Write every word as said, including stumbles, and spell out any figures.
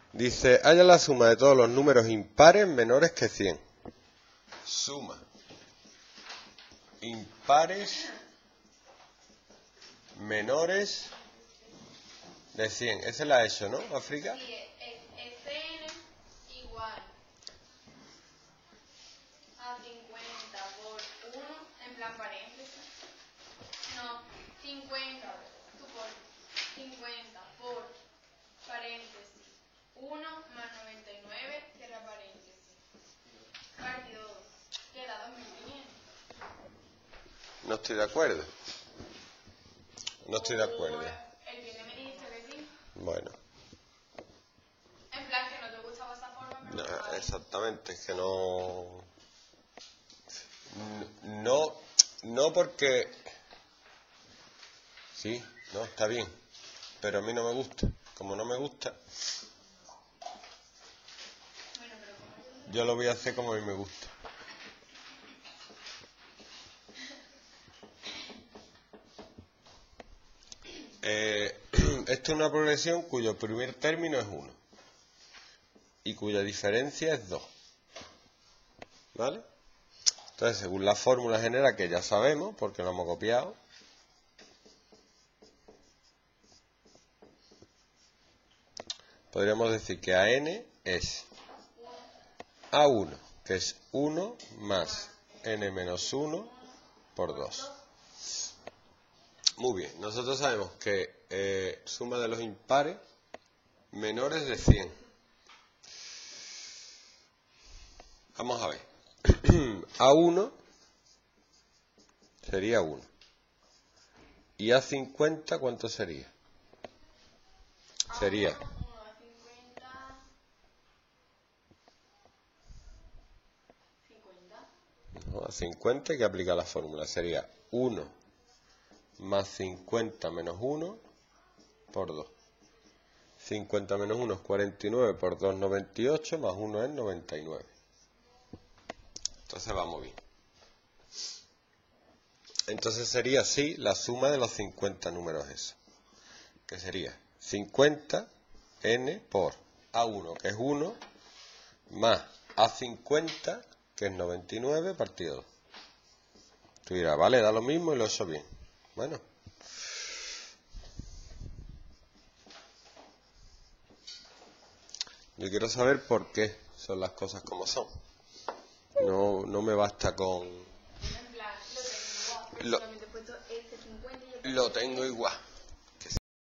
Dice, haya la suma de todos los números impares menores que cien. Suma impares menores de cien. Esa la ha hecho, ¿no, África? Sí, Fn igual a cincuenta por uno, en plan paréntesis. No, cincuenta, tú por cincuenta por paréntesis uno más noventa y nueve, cierra paréntesis. Partido dos, queda dos mil quinientos. No estoy de acuerdo. No estoy de acuerdo. El viernes me dijiste que sí. Bueno. En plan que no te gustaba esa forma, pero... No, exactamente, es que no... No, no porque... Sí, no, está bien. Pero a mí no me gusta. Como no me gusta, Bueno, pero como... yo lo voy a hacer como a mí me gusta. Eh, esto es una progresión cuyo primer término es uno y cuya diferencia es dos. ¿Vale? Entonces, según la fórmula general que ya sabemos, porque lo hemos copiado, podríamos decir que A n es A uno, que es uno más n menos uno por dos. Muy bien, nosotros sabemos que eh, suma de los impares menores de cien. Vamos a ver. A uno sería uno. ¿Y A cincuenta cuánto sería? Sería... No, a cincuenta hay que aplicar la fórmula. Sería uno más cincuenta menos uno por dos. cincuenta menos uno es cuarenta y nueve por dos, noventa y ocho, más uno es noventa y nueve. Entonces vamos bien. Entonces sería así la suma de los cincuenta números esos. Que sería cincuenta n por A uno, que es uno, más A cincuenta, que es noventa y nueve, partido dos. Tú dirás, vale, da lo mismo y lo he hecho bien. Bueno. Yo quiero saber por qué son las cosas como son. No, no me basta con... En plan, lo tengo igual. Lo, lo tengo igual.